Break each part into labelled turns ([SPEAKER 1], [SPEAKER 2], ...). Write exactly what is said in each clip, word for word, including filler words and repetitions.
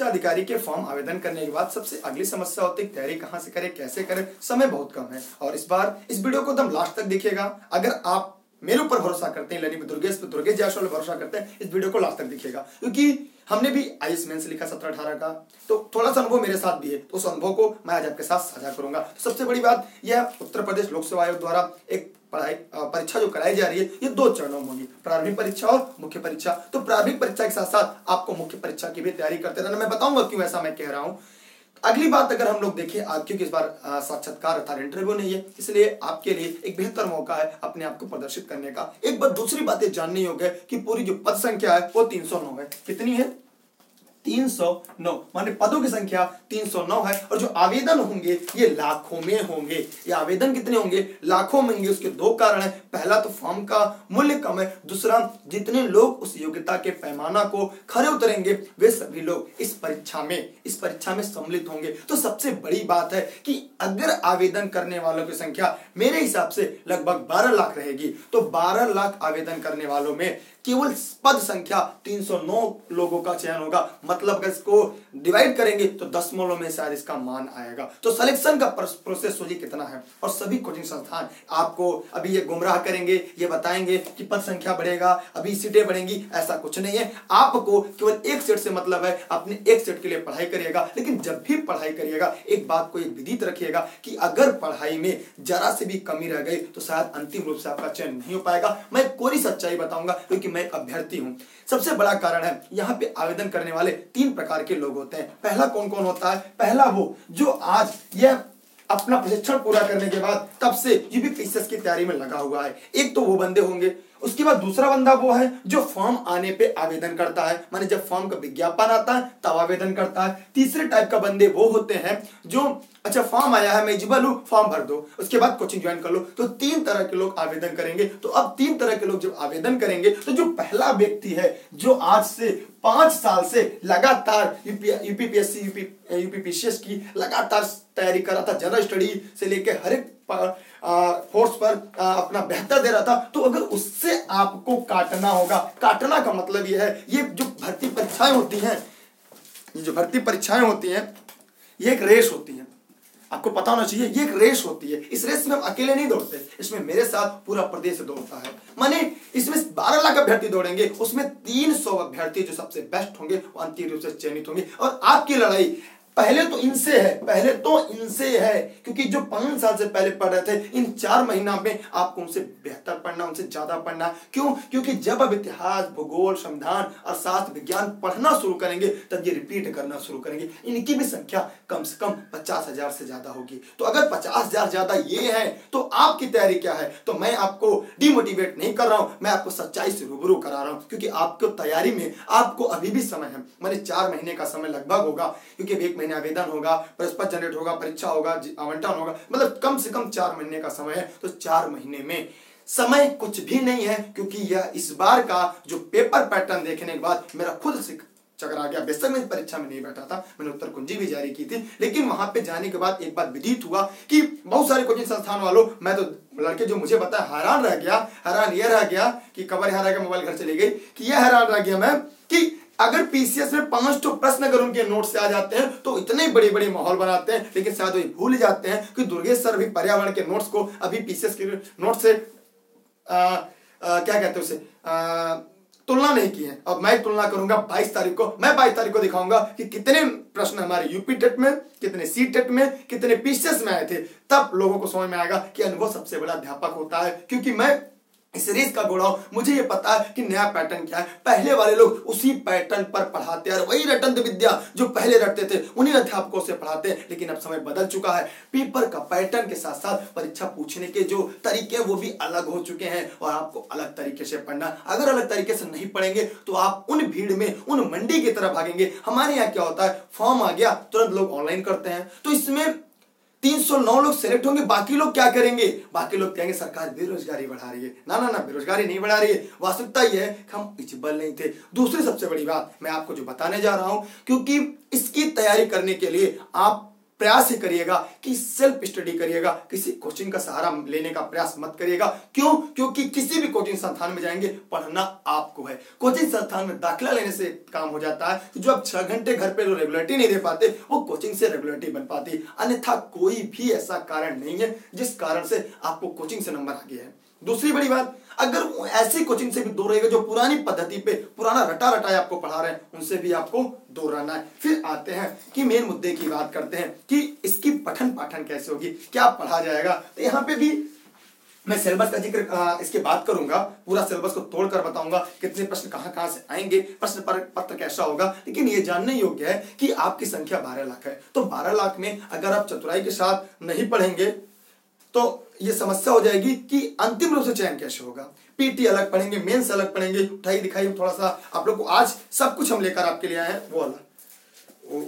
[SPEAKER 1] शिक्षा अधिकारी के फॉर्म आवेदन करने के बाद सबसे अगली समस्या होती है तैयारी कहाँ से करें, कैसे करें, समय बहुत कम है। और इस बार इस वीडियो को एकदम लास्ट तक देखिएगा। अगर आप मेरे ऊपर भरोसा करते हैं, यानी दुर्गेश पे दुर्गेश जायसवाल पे भरोसा करते हैं, इस वीडियो को लास्ट तक देखिएगा, क्योंकि हमने भी आई एस मेंस लिखा सत्रह अठारह का, तो थोड़ा सा अनुभव मेरे साथ भी है, तो उस अनुभव को मैं आज आपके साथ साझा करूंगा। तो सबसे बड़ी बात यह उत्तर प्रदेश लोक सेवा आयोग द्वारा एक पढ़ाई परीक्षा जो कराई जा रही है, ये दो चरणों में होगी, प्रारंभिक परीक्षा और मुख्य परीक्षा। तो प्रारंभिक परीक्षा के साथ साथ आपको मुख्य परीक्षा की भी तैयारी करते रहना। मैं बताऊंगा क्यों ऐसा मैं कह रहा हूं। अगली बात अगर हम लोग देखें, क्योंकि इस बार साक्षात्कार अर्थात इंटरव्यू नहीं है, इसलिए आपके लिए एक बेहतर मौका है अपने आप को प्रदर्शित करने का। एक बात दूसरी बात ये जाननी होगी कि पूरी जो पद संख्या है वो तीन सौ नौ है। कितनी है? तीन सौ नौ, माने पदों की संख्या तीन सौ नौ है। और जो आवेदन होंगे ये लाखों में होंगे। ये आवेदन कितने होंगे? लाखों में होंगे। उसके दो कारण है, पहला तो फॉर्म का मूल्य कम है, दूसरा जितने लोग उस योग्यता के पैमाना को खरे उतरेंगे वे सभी लोग इस परीक्षा में इस परीक्षा में सम्मिलित होंगे। तो सबसे बड़ी बात है कि अगर आवेदन करने वालों की संख्या मेरे हिसाब से लगभग बारह लाख रहेगी, तो बारह लाख आवेदन करने वालों में केवल पद संख्या तीन सौ नौ लोगों का चयन होगा। मतलब अगर इसको डिवाइड करेंगे तो दशमलव में शायद इसका मान आएगा। तो सिलेक्शन का प्रोसेस सोचिए कितना है। और सभी कोचिंग संस्थान आपको अभी ये गुमराह करेंगे, ये बताएंगे कि पद संख्या बढ़ेगा, अभी सीटें बढ़ेंगी, ऐसा कुछ नहीं है। आपको केवल एक सेट से मतलब है, अपने एक सेट के लिए पढ़ाई करिएगा। लेकिन जब भी पढ़ाई करिएगा एक बात को एक विदित रखिएगा कि अगर पढ़ाई में जरा से भी कमी रह गई तो शायद अंतिम रूप से आपका चयन नहीं हो पाएगा। मैं कोरी सच्चाई बताऊंगा क्योंकि मैं एक अभ्यर्थी हूं। सबसे बड़ा कारण है, यहाँ पे आवेदन करने वाले तीन प्रकार के लोग होते हैं। पहला कौन कौन होता है? पहला वो जो आज यह अपना प्रशिक्षण पूरा करने के बाद तब से यूपीपीसीएस की तैयारी में लगा हुआ है। एक तो वो बंदे होंगे। उसके बाद दूसरा बंदा वो है जो फॉर्म आने पे आवेदन करता है, माने जब फॉर्म का विज्ञापन आता है तब आवेदन करता है। तीसरे टाइप का बंदे वो होते हैं जो अच्छा फॉर्म आया है, मैं एलिजिबल हूं, फॉर्म भर दो, उसके बाद कोचिंग ज्वाइन कर लो। तो तीन तरह के लोग आवेदन करेंगे। तो अब तीन तरह के लोग जब आवेदन करेंगे तो जो पहला व्यक्ति है जो आज से पांच साल से लगातार यूपीपीएससी यूपीपीसीएस की लगातार तैयारी कर रहा था, जनरल स्टडी से लेकर हर एक फोर्स पर आ, अपना बेहतर दे रहा था, तो अगर उससे आपको काटना होगा, काटना का मतलब यह है, ये जो भर्ती परीक्षाएं होती हैं ये जो भर्ती परीक्षाएं होती हैं ये एक रेस होती है। आपको पता होना चाहिए ये एक रेस होती है। इस रेस में हम अकेले नहीं दौड़ते, इसमें मेरे साथ पूरा प्रदेश दौड़ता है। माने इसमें बारह लाख अभ्यर्थी दौड़ेंगे, उसमें तीन सौ अभ्यर्थी जो सबसे बेस्ट होंगे वो अंतिम रूप से चयनित होंगे। और आपकी लड़ाई पहले तो इनसे है पहले तो इनसे है क्योंकि जो पांच साल से पहले पढ़ रहे थे, इन चार महीना में आपको उनसे बेहतर पढ़ना, उनसे ज्यादा पढ़ना। क्यों? क्योंकि जब अब इतिहास, भूगोल, संविधान और शास्त्र विज्ञान पढ़ना शुरू करेंगे तब ये रिपीट करना शुरू करेंगे। इनकी भी संख्या कम से कम पचास हजार से ज्यादा होगी। तो अगर पचास हजार ज्यादा ये है तो आपकी तैयारी क्या है? तो मैं आपको डिमोटिवेट नहीं कर रहा हूं, मैं आपको सच्चाई से रूबरू करा रहा हूं, क्योंकि आपको तैयारी में आपको अभी भी समय है। मैंने चार महीने का समय लगभग होगा, क्योंकि एक महीने आवेदन होगा, प्रश्न जनरेट होगा, परीक्षा होगा, आवंटन होगा, मतलब कम से कम चार महीने का समय है। तो चार महीने में समय कुछ भी नहीं है, क्योंकि यह इस बार का जो पेपर पैटर्न देखने के बाद मेरा खुद से चकरा गया। बेशक मैं परीक्षा में नहीं बैठा था, मैंने उत्तर कुंजी भी जारी की थी, लेकिन वहां पे जाने के बाद एक बात विदित हुआ कि बहुत सारे कोचिंग संस्थान वालों, मैं तो लड़के जो मुझे पता है हैरान रह गया। हैरान यह रह गया कि खबर यहाँ रह गया, मोबाइल घर चली गई, कि यह हैरान रह गया मैं कि अगर पीसीएस में पांच तो प्रश्न अगर उनके नोट से आ जाते हैं तो इतने बड़े बड़े माहौल बनाते हैं, लेकिन शायद वो भूल जाते हैं कि दुर्गेश सर भी पर्यावरण के नोट्स को अभी पीसीएस के नोट से आ, आ, क्या कहते हैं उसे तुलना नहीं की है। अब मैं तुलना करूंगा बाईस तारीख को, मैं बाईस तारीख को दिखाऊंगा कि कितने प्रश्न हमारे यूपी टेट में, कितने सी टेट में, कितने पीसीएस में आए थे। तब लोगों को समझ में आएगा कि अनुभव सबसे बड़ा अध्यापक होता है, क्योंकि मैं इस रेस का घोड़ा हूं, मुझे ये पता है कि नया पैटर्न क्या है। पहले वाले लोग उसी पैटर्न पर पढ़ाते हैं, वही रटंत विद्या जो पहले रटते थे उन्हीं अध्यापकों से पढ़ाते हैं। लेकिन अब समय बदल चुका है, पेपर का पैटर्न के साथ साथ परीक्षा पूछने के जो तरीके वो भी अलग हो चुके हैं, और आपको अलग तरीके से पढ़ना। अगर अलग तरीके से नहीं पढ़ेंगे तो आप उन भीड़ में, उन मंडी की तरह भागेंगे। हमारे यहाँ क्या होता है, फॉर्म आ गया तुरंत लोग ऑनलाइन करते हैं, तो इसमें तीन सौ नौ लोग सेलेक्ट होंगे, बाकी लोग क्या करेंगे? बाकी लोग कहेंगे सरकार बेरोजगारी बढ़ा रही है। ना ना ना, बेरोजगारी नहीं बढ़ा रही है, वास्तविकता यह है कि हम एलिजिबल नहीं थे। दूसरी सबसे बड़ी बात मैं आपको जो बताने जा रहा हूं, क्योंकि इसकी तैयारी करने के लिए आप प्रयास ही करिएगा कि सेल्फ स्टडी करिएगा, किसी कोचिंग का सहारा लेने का प्रयास मत करिएगा। क्यों? क्योंकि किसी भी कोचिंग संस्थान में जाएंगे, पढ़ना आपको है। कोचिंग संस्थान में दाखिला लेने से काम हो जाता है, तो जो आप छह घंटे घर पे जो रेगुलरिटी नहीं दे पाते, वो कोचिंग से रेगुलरिटी बन पाती। अन्यथा कोई भी ऐसा कारण नहीं है जिस कारण से आपको कोचिंग से नंबर आ गया है। दूसरी बड़ी बात, अगर वो ऐसी कोचिंग से भी दूर रहेगा जो पुरानी पद्धति पे पुराना रटा रटाया आपको पढ़ा रहे हैं, उनसे भी आपको दूर रहना है। फिर आते हैं कि मेन मुद्दे की बात करते हैं कि इसकी पठन पाठन कैसे होगी, क्या पढ़ा जाएगा। तो यहाँ पे भी मैं सिलेबस का जिक्र आ, इसके बात करूंगा, पूरा सिलेबस को तोड़कर बताऊंगा कितने प्रश्न कहां कहां से आएंगे, प्रश्न पर पत्र कैसा होगा। लेकिन ये जानने योग्य है कि आपकी संख्या बारह लाख है, तो बारह लाख में अगर आप चतुराई के साथ नहीं पढ़ेंगे तो ये समस्या हो जाएगी कि अंतिम रूप से चयन कैसे होगा। पीटी अलग पढ़ेंगे, मेंस अलग पढ़ेंगे, उठाई दिखाई थोड़ा सा आप लोग को आज सब कुछ हम लेकर आपके लिए आए हैं। वो वाला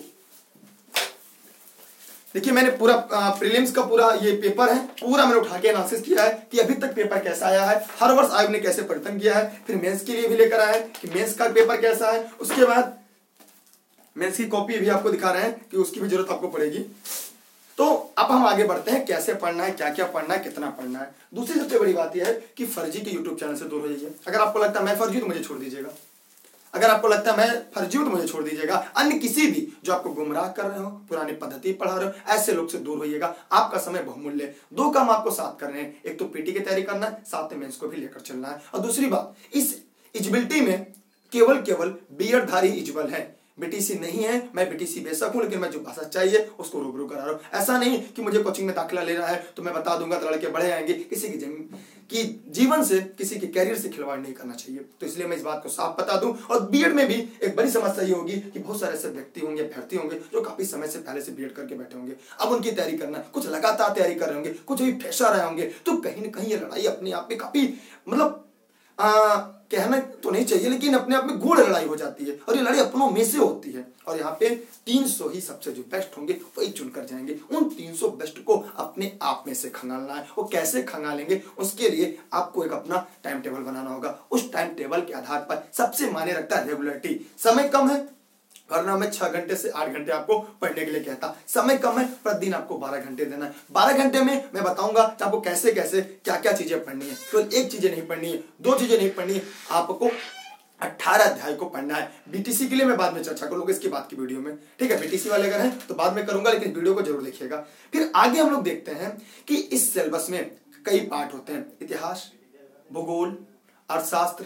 [SPEAKER 1] देखिए, मैंने पूरा प्रीलिम्स का पूरा ये पेपर है, पूरा मैंने उठा के एनालिसिस किया है कि अभी तक पेपर कैसा आया है, हर वर्ष आयोग ने कैसे परिवर्तन किया है। फिर मेंस के लिए भी लेकर आए कि मेंस का पेपर कैसा है। उसके बाद मेंस की कॉपी भी आपको दिखा रहे हैं कि उसकी भी जरूरत आपको पड़ेगी। तो अब हम आगे बढ़ते हैं, कैसे पढ़ना है, क्या क्या पढ़ना है, कितना पढ़ना है। दूसरी सबसे बड़ी बात यह है कि फर्जी के यूट्यूब चैनल से दूर हो जाइए। अगर आपको लगता है मैं फर्जी तो मुझे छोड़ दीजिएगा, अगर आपको लगता है मैं फर्जी हूं तो मुझे छोड़ दीजिएगा। अन्य किसी भी जो आपको गुमराह कर रहे हो, पुरानी पद्धति पढ़ा रहे हो, ऐसे लोग से दूर होइएगा। आपका समय बहुमूल्य है। दो काम आपको साथ करने हैं, एक तो पीटी की तैयारी करना है, साथ में मेंस को भी लेकर चलना है। और दूसरी बात, इस एलिजिबिलिटी में केवल केवल बीएड धारी एलिजिबल है, बीटीसी नहीं है। मैं बीटीसी बेशक हूं, लेकिन मैं जो भाषा चाहिए उसको रूबरू करा रहा हूं। ऐसा नहीं कि मुझे कोचिंग में दाखिला लेना है तो मैं बता दूंगा तो लड़के बढ़े आएंगे। किसी की जमीन की जीवन से, किसी के कैरियर से खिलवाड़ नहीं करना चाहिए। तो इसलिए मैं इस बात को साफ बता दूं। और बीएड में भी एक बड़ी समस्या ये होगी कि बहुत सारे ऐसे व्यक्ति होंगे, अभ्यर्थी होंगे जो काफी समय से पहले से बीएड करके बैठे होंगे। अब उनकी तैयारी करना, कुछ लगातार तैयारी कर रहे होंगे, कुछ अभी फ्रेशर आए होंगे। तो कहीं ना कहीं ये लड़ाई अपने आप में काफी मतलब आ, कहना तो नहीं चाहिए, लेकिन अपने आप में गूढ़ लड़ाई हो जाती है। और ये लड़ाई अपनों में से होती है। और यहाँ पे तीन सौ ही सबसे जो बेस्ट होंगे वही चुनकर जाएंगे। उन तीन सौ बेस्ट को अपने आप में से खंगालना है। वो कैसे खंगालेंगे, उसके लिए आपको एक अपना टाइम टेबल बनाना होगा। उस टाइम टेबल के आधार पर सबसे मायने रखता है रेगुलरिटी। समय कम है, वरना मैं छह घंटे से आठ घंटे आपको पढ़ने के लिए कहता। समय कम है, प्रतिदिन आपको बारह घंटे देना है। बारह घंटे में मैं बताऊंगा आपको कैसे कैसे क्या क्या चीजें पढ़नी है। केवल तो एक चीजें नहीं पढ़नी है, दो चीजें नहीं पढ़नी है, आपको अठारह अध्याय को पढ़ना है। बीटीसी के लिए मैं बाद में चर्चा करूंगा इसकी बात की वीडियो में, ठीक है। बीटीसी वाले अगर हैं तो बाद में करूंगा, लेकिन वीडियो को जरूर देखिएगा। फिर आगे हम लोग देखते हैं कि इस सिलेबस में कई पार्ट होते हैं, इतिहास, भूगोल, अर्थशास्त्र,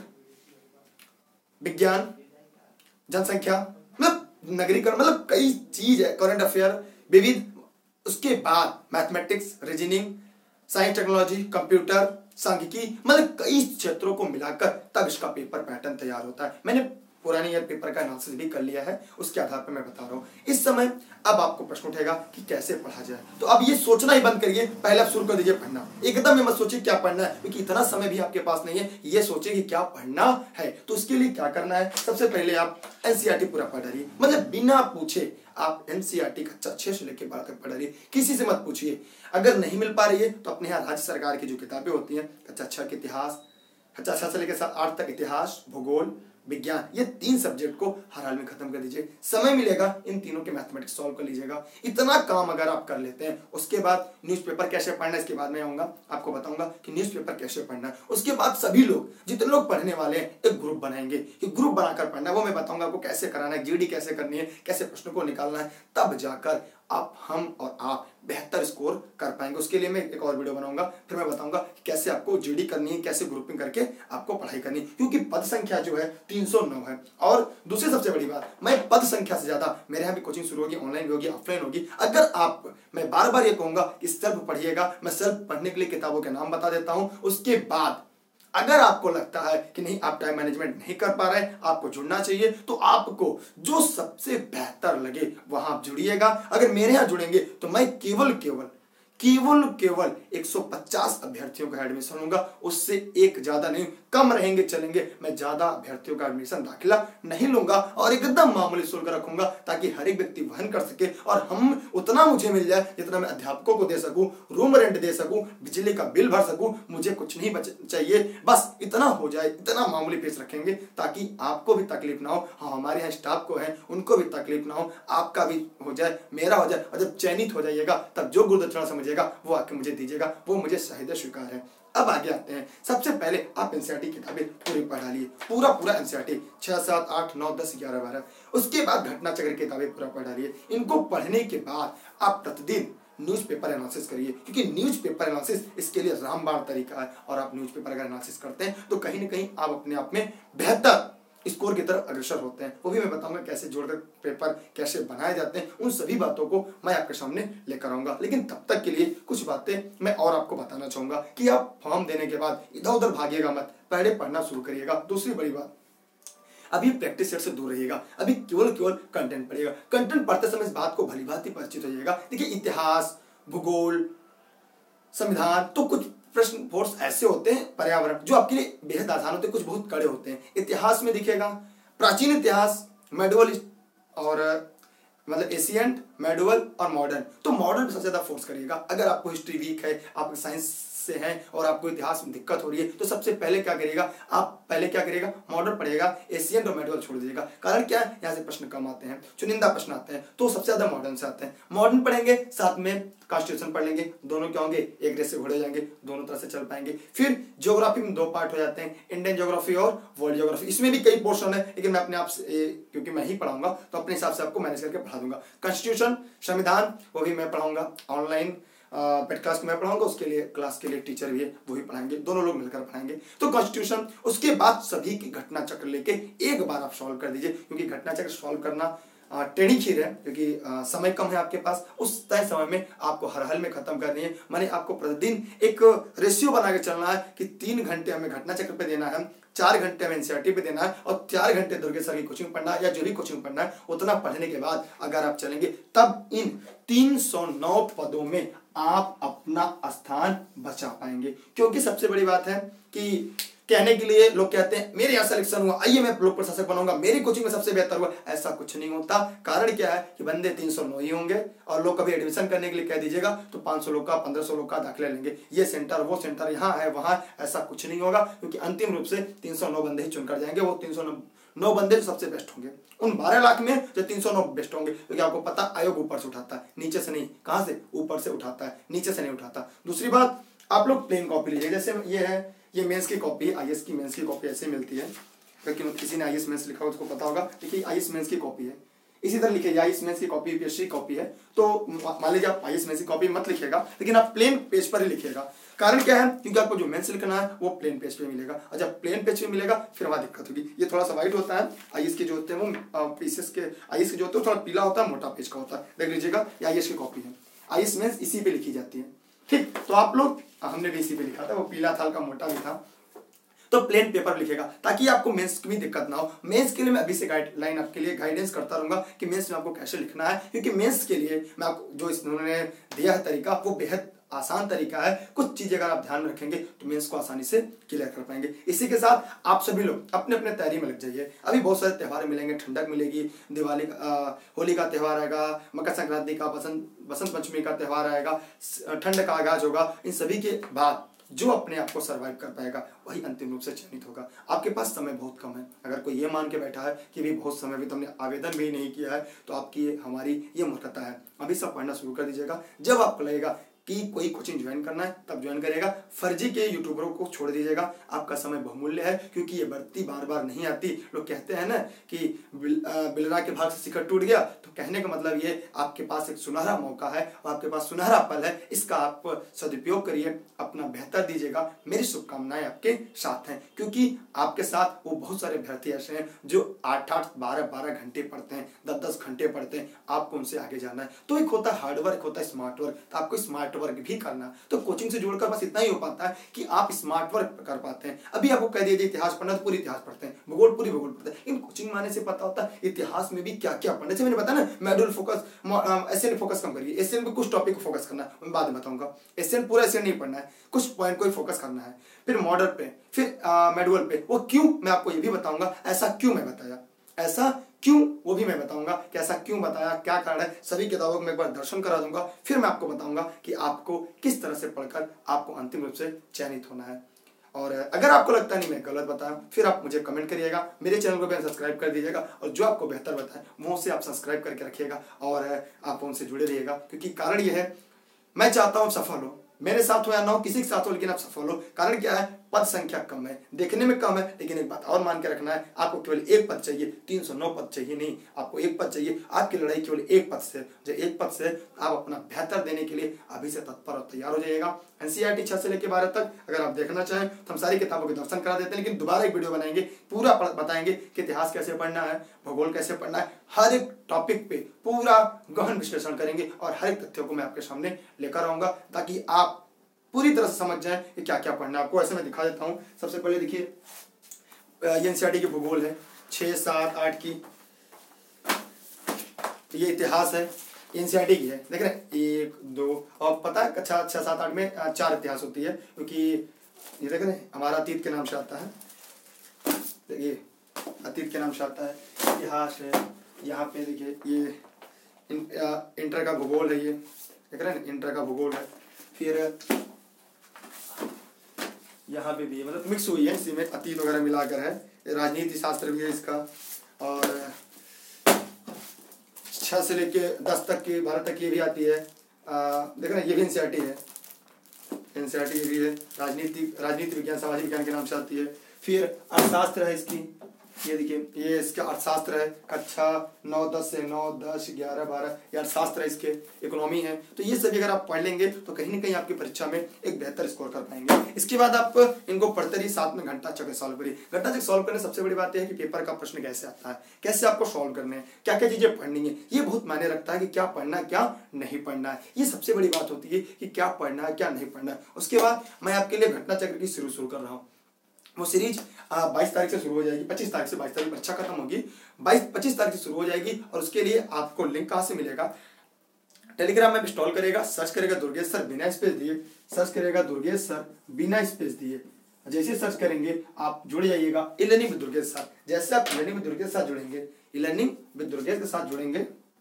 [SPEAKER 1] विज्ञान, जनसंख्या, मतलब नगरीकरण, मतलब कई चीज है, करंट अफेयर, विविध। उसके बाद mathematics, reasoning, science technology, computer, सांख्यिकी, मतलब कई क्षेत्रों को मिलाकर तब इसका पेपर पैटर्न तैयार होता है। मैंने पुरानी ईयर पेपर का एनालिसिस भी कर लिया है, उसके आधार पर मैं बता रहा हूँ। इस समय अब आपको प्रश्न उठेगा कि कैसे पढ़ा जाए। तो अब ये सोचना ही बंद करिए, पहले आप शुरू कर दीजिए पढ़ना। एकदम ये मत सोचिए क्या पढ़ना है, क्योंकि इतना समय भी आपके पास नहीं है। ये सोचिए कि क्या पढ़ना है। तो उसके लिए क्या करना है, सबसे पहले आप एनसीईआरटी पूरा पढ़ डालिए। मतलब बिना पूछे आप एनसीईआरटी कक्षा छह से लेकर बारह तक पढ़ डालिए, किसी से मत पूछिए। अगर नहीं मिल पा रही है तो अपने यहाँ राज्य सरकार की जो किताबें होती हैं, कक्षा छह के इतिहास, कक्षा छह से लेकर आठ तक इतिहास, भूगोल, विज्ञान, ये तीन सब्जेक्ट को हर हाल में खत्म कर दीजिए। समय मिलेगा इन तीनों के मैथमेटिक्स सॉल्व कर लीजिएगा। इतना काम अगर आप कर लेते हैं, उसके बाद न्यूज़पेपर कैसे पढ़ना है इसके बाद में आऊंगा, आपको बताऊंगा कि न्यूज़पेपर कैसे पढ़ना है। उसके बाद सभी लोग, जितने लोग पढ़ने वाले हैं, एक ग्रुप बनाएंगे। कि ग्रुप बनाकर पढ़ना है वो मैं बताऊंगा आपको कैसे कराना है, जीडी कैसे करनी है, कैसे प्रश्नों को निकालना है। तब जाकर आप, हम और आप बेहतर स्कोर कर पाएंगे। उसके लिए मैं एक और वीडियो बनाऊंगा, फिर मैं बताऊंगा कैसे आपको जीडी करनी है, कैसे ग्रुपिंग करके आपको पढ़ाई करनी है। क्योंकि पद संख्या जो है तीन सौ नौ है। और दूसरी सबसे बड़ी बात, मैं पद संख्या से ज्यादा, मेरे यहाँ भी कोचिंग शुरू होगी, ऑनलाइन भी होगी, ऑफलाइन होगी। अगर आप, मैं बार बार ये कहूंगा कि सेल्फ पढ़िएगा। मैं सेल्फ पढ़ने के लिए किताबों के नाम बता देता हूँ। उसके बाद अगर आपको लगता है कि नहीं आप टाइम मैनेजमेंट नहीं कर पा रहे, आपको जुड़ना चाहिए, तो आपको जो सबसे बेहतर लगे वहां आप जुड़िएगा। अगर मेरे यहाँ जुड़ेंगे तो मैं केवल केवल केवल केवल एक सौ पचास अभ्यर्थियों का एडमिशन होगा, उससे एक ज्यादा नहीं, कम रहेंगे चलेंगे, मैं ज्यादा अभ्यर्थियों का एडमिशन दाखिला नहीं लूंगा और एकदम मामूली शुल्क रखूंगा ताकि हर एक व्यक्ति वहन कर सके और हम उतना मुझे मिल जाए जितना मैं अध्यापकों को दे सकूं, रूम रेंट दे सकूं, बिजली का बिल भर सकूं, मुझे कुछ नहीं बच चाहिए, बस इतना हो जाए, इतना मामूली फीस रखेंगे ताकि आपको भी तकलीफ ना हो, हाँ हमारे यहाँ स्टाफ को है उनको भी तकलीफ ना हो, आपका भी हो जाए, मेरा हो जाए। और जब चयनित हो जाइएगा तब जो गुरुदक्षिणा समझिएगा वो आके मुझे दीजिएगा, वो मुझे सहृदय स्वीकार है। अब आगे आते हैं। सबसे पहले आप एनसीईआरटी किताबें पूरी पढ़ा लिए, पूरा पूरा एनसीईआरटी छह सात आठ नौ दस ग्यारह बारह। उसके बाद घटना चक्र की किताबें पूरा पढ़ा लिए। इनको पढ़ने के बाद आप प्रतिदिन न्यूज़पेपर एनालिसिस करिए, क्योंकि न्यूज़पेपर एनालिसिस इसके लिए रामबाण तरीका है। और आप न्यूज़पेपर अगर एनालिसिस करते हैं तो कहीं ना कहीं आप अपने आप में बेहतर स्कोर की तरफ अग्रसर होते हैं। वो भी मैं बताऊंगा कैसे जोड़कर पेपर कैसे बनाए जाते हैं, उन सभी बातों को मैं आपके सामने लेकर आऊंगा। लेकिन तब तक के लिए कुछ बातें मैं और आपको बताना चाहूंगा कि आप फॉर्म देने के बाद इधर उधर भागिएगा मत, पहले पढ़ना शुरू करिएगा। दूसरी बड़ी बात, अभी प्रैक्टिस सेट से दूर रहिएगा, अभी केवल केवल कंटेंट पढ़िएगा। कंटेंट पढ़ते समय इस बात को भली भांति परिचित हो जाइएगा। देखिए इतिहास, भूगोल, संविधान तो कुछ प्रश्न फोर्स ऐसे होते हैं, पर्यावरण जो आपके लिए बेहद आसान होते हैं, कुछ बहुत कड़े होते हैं। इतिहास में दिखेगा प्राचीन इतिहास, मेडुअल और मतलब एशियंट, मेडुअल और मॉडर्न। तो मॉडर्न पे सबसे ज्यादा फोर्स करिएगा। अगर आपको हिस्ट्री वीक है, आप साइंस से हैं और आपको इतिहास में दिक्कत हो रही है, तो सबसे पहले क्या करिएगा, आप पहले क्या करिएगा, मॉडर्न पढ़िएगा, एशियन और मेडुअल छोड़ दीजिएगा। कारण क्या है, यहाँ से प्रश्न कम आते हैं, चुनिंदा प्रश्न आते हैं, तो सबसे ज्यादा मॉडर्न से आते हैं। मॉडर्न पढ़ेंगे, साथ में कॉन्स्टिट्यूशन पढ़ लेंगे, दोनों क्या होंगे, एक रेस से घोड़े जाएंगे, दोनों तरह से चल पाएंगे। फिर ज्योग्राफी में दो पार्ट हो जाते हैं, इंडियन ज्योग्राफी और वर्ल्ड ज्योग्राफी। इसमें भी कई पोर्शन है, लेकिन मैं अपने आप से, क्योंकि मैं ही पढ़ाऊंगा तो अपने हिसाब से आपको मैनेज करके पढ़ा दूंगा। कॉन्स्टिट्यूशन, संविधान, वो भी मैं पढ़ाऊंगा ऑनलाइन, पेड क्लास को मैं पढ़ाऊंगा, उसके लिए क्लास के लिए टीचर भी है, वो भी पढ़ाएंगे, दोनों लोग मिलकर पढ़ाएंगे। तो कॉन्स्टिट्यूशन, उसके बाद सभी की घटना चक्र लेके एक बार आप सॉल्व कर दीजिए, क्योंकि घटना चक्र सॉल्व करना टेढ़ी खीर है, क्योंकि समय कम है आपके पास। उस तय समय में आपको हर हाल में खत्म करनी है। माने आपको प्रतिदिन एक रेशियो बना के चलना है कि तीन घंटे हमें घटना चक्र पे देना है, चार घंटे हमें एनसीईआरटी पे देना है और चार घंटे दुर्गे सर की कोचिंग पढ़ना है या जो भी कोचिंग पढ़ना है। उतना पढ़ने के बाद अगर आप चलेंगे तब इन तीन सौ नौ पदों में आप अपना स्थान बचा पाएंगे। क्योंकि सबसे बड़ी बात है कि कहने के लिए लोग कहते हैं मेरे यहाँ सिलेक्शन हुआ, आइए मैं लोक प्रशासक बनूंगा, मेरी कोचिंग में सबसे बेहतर हुआ। ऐसा कुछ नहीं होता। कारण क्या है कि बंदे तीन सौ नौ ही होंगे और लोग कभी एडमिशन करने के लिए कह दीजिएगा तो पाँच सौ लोग का, पंद्रह सौ लोग का दाखिला लेंगे, ये सेंटर वो सेंटर, यहाँ है वहाँ, ऐसा कुछ नहीं होगा। क्योंकि अंतिम रूप से तीन सौ नौ बंदे ही चुनकर जाएंगे, वो तीन सौ नौ बंदे सबसे बेस्ट होंगे उन बारह लाख में, जो तीन सौ नौ बेस्ट होंगे। क्योंकि आपको पता आयोग ऊपर से उठाता है, नीचे से नहीं। कहां से? ऊपर से उठाता है, नीचे से नहीं उठाता। दूसरी बात, आप लोग प्लेन कॉपी लीजिए। जैसे ये है, ये मेंस की कॉपी, आईएएस की मेंस की कॉपी ऐसे मिलती है। क्योंकि किसी ने आईएएस मेंस लिखा हो उसको पता होगा। देखिए आईएएस मेंस की कॉपी है, इसी तरह लिखिए आईएएस मेंस की कॉपी, यूपीएससी कॉपी है। तो मान लीजिए आप आईएएस मेंस की कॉपी मत लिखिएगा, लेकिन आप प्लेन पेज पर ही लिखिएगा। कारण क्या है, क्योंकि आपको जो मेंस लिखना है वो प्लेन पेज पे मिलेगा, और जब प्लेन पेज पे मिलेगा फिर वहां दिक्कत होगी। ये थोड़ा सा वाइट होता है, आईएएस के जो होते हैं वो पीसेस के, आईएएस के जो होते हैं थोड़ा पीला होता है, मोटा पेज का होता है। देख लीजिएगा, ये आईएएस की कॉपी है, आईएएस मेंस इसी पे लिखी जाती है। ठीक, तो आप लोग, हमने भी इसी पे लिखा था, वो पीला था, हल्का मोटा भी था। तो प्लेन पेपर लिखेगा ताकि आपको मेंस की भी दिक्कत ना हो। मेंस के लिए मैं अभी से गाइडलाइन आपके लिए गाइडेंस करता रहूंगा कि मेंस में आपको कैसे लिखना है। क्योंकि मेंस के लिए मैं आपको जो इन्होंने दिया है तरीका, वो बेहद आसान तरीका है। कुछ चीजें अगर आप ध्यान में रखेंगे तो मेंस को आसानी से क्लियर कर पाएंगे। इसी के साथ आप सभी लोग अपने अपने तैयारी में लग जाइए। अभी बहुत सारे त्योहार मिलेंगे, ठंडक मिलेगी, दिवाली का, होली का त्यौहार आएगा, मकर संक्रांति का, बसंत बसंत पंचमी का त्यौहार आएगा, ठंड का आगाज होगा। इन सभी के बाद जो अपने आप को सर्वाइव कर पाएगा वही अंतिम रूप से चयनित होगा। आपके पास समय बहुत कम है। अगर कोई ये मान के बैठा है कि भी बहुत समय भी तुमने आवेदन भी नहीं किया है, तो आपकी हमारी ये मूर्खता है। अभी सब पढ़ना शुरू कर दीजिएगा। जब आपको लगेगा कि कोई कोचिंग ज्वाइन करना है तब ज्वाइन करेगा। फर्जी के यूट्यूबरों को छोड़ दीजिएगा, आपका समय बहुमूल्य है। क्योंकि ये बढ़ती बार बार नहीं आती। लोग कहते हैं ना कि बिल, बिलरा के भाग से शिखर टूट गया, तो कहने का मतलब ये आपके पास एक सुनहरा मौका है और आपके पास सुनहरा पल है। इसका आप सदुपयोग करिए, अपना बेहतर दीजिएगा। मेरी शुभकामनाएं आपके साथ हैं, क्योंकि आपके साथ वो बहुत सारे अभ्यर्थी ऐसे हैं जो आठ आठ बारह बारह घंटे पढ़ते हैं, दस दस घंटे पढ़ते हैं। आपको उनसे आगे जाना है। तो एक होता है हार्डवर्क, होता है स्मार्ट वर्क। तो आपको स्मार्ट वर्क भी करना। तो कोचिंग से जुड़कर बस इतना ही हो पाता है कि आप स्मार्ट वर्क कर पाते हैं। अभी आपको कह दिया इतिहास पढ़ना तो पूरी इतिहास पढ़ते हैं, भूगोल पूरी भूगोल पढ़ते हैं, इन कोचिंग में आने से पता होता है इतिहास में भी क्या क्या पढ़ना। जैसे मैंने बताया ना मॉड्यूल फोकस, एशियन फोकस कम करिए, एशियन में कुछ टॉपिक को फोकस करना है, मैं बाद में बताऊंगा। एशियन पूरा एशियन नहीं पढ़ना है, कुछ पॉइंट को ही फोकस करना है। फिर मॉडल पे, फिर मॉड्यूल पे, वो क्यों मैं आपको ये भी बताऊंगा, ऐसा क्यों मैं बताया, ऐसा क्यों वो भी मैं बताऊंगा कि ऐसा क्यों बताया, क्या कारण है। सभी किताबों में एक बार दर्शन करा दूंगा, फिर मैं आपको बताऊंगा कि आपको किस तरह से पढ़कर आपको अंतिम रूप से चयनित होना है। और अगर आपको लगता नहीं मैं गलत बताया, फिर आप मुझे कमेंट करिएगा, मेरे चैनल को भी सब्सक्राइब कर दीजिएगा, और जो आपको बेहतर बताए वो से आप सब्सक्राइब करके रखिएगा और आप उनसे जुड़े रहिएगा। क्योंकि कारण यह है, मैं चाहता हूँ सफल हो, मेरे साथ हो या ना हो, किसी के साथ हो, लेकिन आप सफल हो। कारण क्या है, पद संख्या कम है, देखने में कम है, लेकिन एक बात और मान के रखना है, आपको केवल एक पद चाहिए, तीन सौ नौ पद चाहिए नहीं, आपको एक पद चाहिए। आपकी लड़ाई केवल एक पद से, जो एक पद से आप अपना बेहतर देने के लिए अभी से तत्पर और तैयार हो जाइएगा। एनसीईआरटी छह से लेकर बारह तक अगर आप देखना चाहें तो हम सारी किताबों के दर्शन करा देते हैं, लेकिन दोबारा एक वीडियो बनाएंगे, पूरा बताएंगे कि इतिहास कैसे पढ़ना है, भूगोल कैसे पढ़ना है, हर एक टॉपिक पे पूरा गहन विश्लेषण करेंगे और हर एक तथ्यों को मैं आपके सामने लेकर आऊंगा, ताकि आप पूरी तरह से समझ जाएं कि क्या क्या पढ़ना है आपको। ऐसे मैं दिखा देता हूं। सबसे पहले देखिए, ये एनसीईआरटी की भूगोल है छः सात आठ की, ये इतिहास है एनसीईआरटी की है, देख रहे हैं, एक दो, और पता है अच्छा छः सात आठ में चार इतिहास होती है, क्योंकि ये देख रहे हैं हमारा अतीत के नाम से आता है, देखिए अतीत के नाम से आता है, इतिहास है, यहाँ पे देखिए ये इंटर का भूगोल है, ये देख रहे हैं इंटर का भूगोल है। फिर यहाँ पे भी मतलब मिक्स हुई है, इसी में अतीत वगैरह मिलाकर है, राजनीति शास्त्र भी है इसका। और छः से लेके दस तक की, बारह तक की भी आती है, देख रहे हैं ये भी एनसीईआरटी है, एनसीईआरटी भी है, राजनीति राजनीति विज्ञान सामाजिक विज्ञान के नाम से आती है। फिर अर्थशास्त्र है इसकी, ये देखिए ये इसका अर्थशास्त्र है, कक्षा नौ दस से नौ दस ग्यारह बारह, ये अर्थशास्त्र है, इसके इकोनॉमी है। तो ये सभी अगर आप पढ़ लेंगे तो कहीं ना कहीं आपकी परीक्षा में एक बेहतर स्कोर कर पाएंगे। इसके बाद आप इनको पढ़ते रहिए, साथ में घंटा चक्र सॉल्व करिए। घंटा चक्र सॉल्व करने सबसे बड़ी बात यह है कि पेपर का प्रश्न कैसे आता है, कैसे आपको सॉल्व करने हैं, क्या क्या चीजें पढ़नी है, ये बहुत मायने रखता है कि क्या पढ़ना है क्या नहीं पढ़ना है। ये सबसे बड़ी बात होती है कि क्या पढ़ना है क्या नहीं पढ़ना है। उसके बाद मैं आपके लिए घटना चक्र की शुरू शुरू कर रहा हूँ। वो सीरीज बाईस तारीख से शुरू हो जाएगी, पच्चीस तारीख से, बाईस तारीख परीक्षा खत्म होगी, बाईस पच्चीस तारीख से शुरू हो जाएगी। और उसके लिए आपको लिंक कहाँ से मिलेगा, टेलीग्राम में इंस्टॉल करेगा, सर्च करेगा दुर्गेश सर बिना स्पेस दिए, सर्च करेगा दुर्गेश सर बिना स्पेस दिए। जैसे सर्च करेंगे आप जुड़ जाइएगा e learning with Durgesh sir. जैसे आप लर्निंग विद दुर्गेश सर जुड़ेंगे, ई लर्निंग विद दुर्गेश के साथ जुड़ेंगे,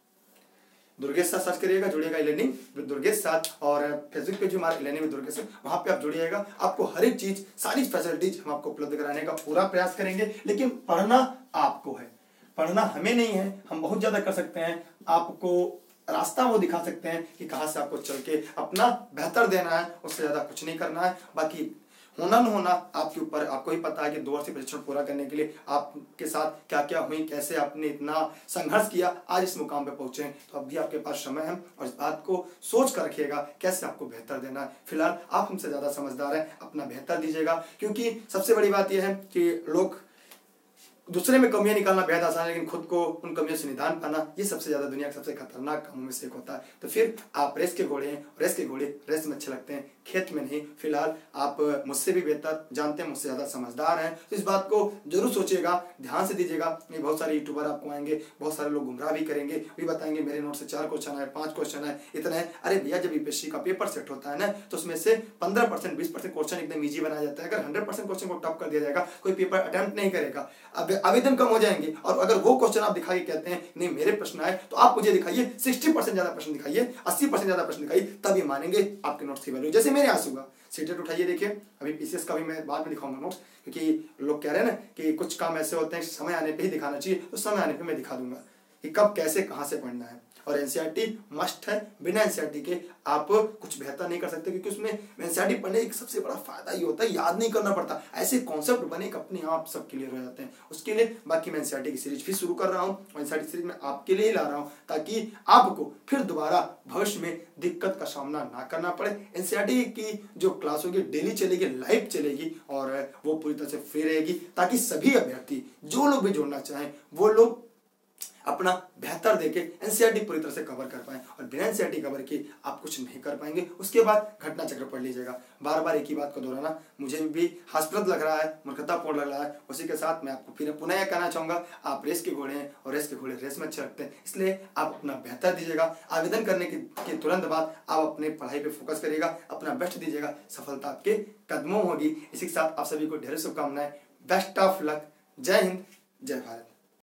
[SPEAKER 1] दुर्गेश सर सर्च करिएगा, जुड़िएगा लर्निंग विद दुर्गेश सर। और फेसबुक पे जो हमारा लर्निंग विद दुर्गेश है, वहाँ पे आप जुड़िएगा। आपको हर एक चीज, सारी फैसिलिटीज हम आपको उपलब्ध कराने का पूरा प्रयास करेंगे, लेकिन पढ़ना आपको है, पढ़ना हमें नहीं है। हम बहुत ज्यादा कर सकते हैं, आपको रास्ता वो दिखा सकते हैं कि कहाँ से आपको चल के अपना बेहतर देना है, उससे ज्यादा कुछ नहीं करना है। बाकी होना न होना आपके ऊपर, आपको ही पता है कि दो वर्ष प्रशिक्षण पूरा करने के लिए आपके साथ क्या क्या हुई, कैसे आपने इतना संघर्ष किया, आज इस मुकाम पे पहुंचे हैं। तो अब भी आपके पास समय है, और इस बात को सोच कर रखिएगा कैसे आपको बेहतर देना है। फिलहाल आप हमसे ज्यादा समझदार हैं, अपना बेहतर दीजिएगा। क्योंकि सबसे बड़ी बात यह है कि लोग दूसरे में कमियां निकालना बेहद आसान है, लेकिन खुद को उन कमियों से निदान पाना ये सबसे ज्यादा दुनिया का सबसे खतरनाक कामों में से एक होता है। तो फिर आप रेस के घोड़े हैं, रेस के घोड़े रेस में अच्छे लगते हैं, खेत में नहीं। फिलहाल आप मुझसे भी बेहतर जानते हैं, मुझसे ज्यादा समझदार हैं, तो इस बात को जरूर सोचिएगा, ध्यान से दीजिएगा। ये बहुत सारे यूट्यूबर आपको आएंगे, बहुत सारे लोग गुमराह भी करेंगे, भी बताएंगे मेरे नोट से चार क्वेश्चन है, पांच क्वेश्चन है, इतना है। अरे भैया, जब यूपीएससी का पेपर सेट होता है ना, तो उसमें से पंद्रह परसेंट बीस परसेंट क्वेश्चन एकदम ईजी बनाया जाता है। अगर हंड्रेड परसेंट क्वेश्चन को टॉप कर दिया जाएगा, कोई पेपर अटेम्प्ट नहीं करेगा, अब आवेदन कम हो जाएंगे। और अगर वो क्वेश्चन आप दिखा के कहते हैं नहीं मेरे प्रश्न आए, तो आप मुझे दिखाइए साठ परसेंट ज्यादा प्रश्न दिखाइए, अस्सी परसेंट ज्यादा प्रश्न दिखाइए, तभी मानेंगे आपके नोट्स की वैल्यू। जैसे मेरे आंसू का सीटेट उठाइए, देखिए अभी पीसीएस का भी मैं बाद में दिखाऊंगा नोट्स, क्योंकि लोग कह रहे हैं ना कि कुछ काम ऐसे होते हैं समय आने पे ही दिखाना चाहिए, तो समय आने पे मैं दिखा दूंगा कि कब कैसे कहां से पढ़ना है। और एनसीईआरटी मस्ट है, बिना एनसीईआरटी के आप कुछ बेहतर नहीं कर सकते, क्योंकि उसमें एनसीईआरटी पढ़ने का सबसे बड़ा फायदा ये होता है याद नहीं करना पड़ता, ऐसे कॉन्सेप्ट बने कि अपने आप सब क्लियर हो जाते हैं। उसके लिए बाकी मैं एनसीईआरटी की सीरीज भी शुरू कर रहा हूँ, और एनसीईआरटी सीरीज में आपके लिए ही ला रहा हूँ, ताकि आपको फिर दोबारा भविष्य में दिक्कत का सामना ना करना पड़े। एनसीईआरटी की जो क्लास होगी डेली चलेगी, लाइव चलेगी, और वो पूरी तरह से फ्री रहेगी, ताकि सभी अभ्यर्थी जो लोग भी जुड़ना चाहें वो लोग अपना बेहतर देके एनसीईआरटी पूरी तरह से कवर कर पाएं, और बिना एनसीईआरटी कवर किए आप कुछ नहीं कर पाएंगे। उसके बाद घटना चक्र पढ़ लीजिएगा। बार बार एक ही बात को दोहराना मुझे भी हास्यास्पद लग रहा है, मूर्खतापूर्ण लग रहा है। उसी के साथ मैं आपको फिर पुनः यह कहना चाहूंगा, आप रेस के घोड़े हैं और रेस के घोड़े रेस में अच्छे लगते हैं, इसलिए आप अपना बेहतर दीजिएगा। आवेदन करने के, के तुरंत बाद आप अपने पढ़ाई पे फोकस करिएगा, अपना बेस्ट दीजिएगा, सफलता आपके कदमों होगी। इसी के साथ आप सभी को ढेर शुभकामनाएं। Best of luck. जय हिंद, जय भारत।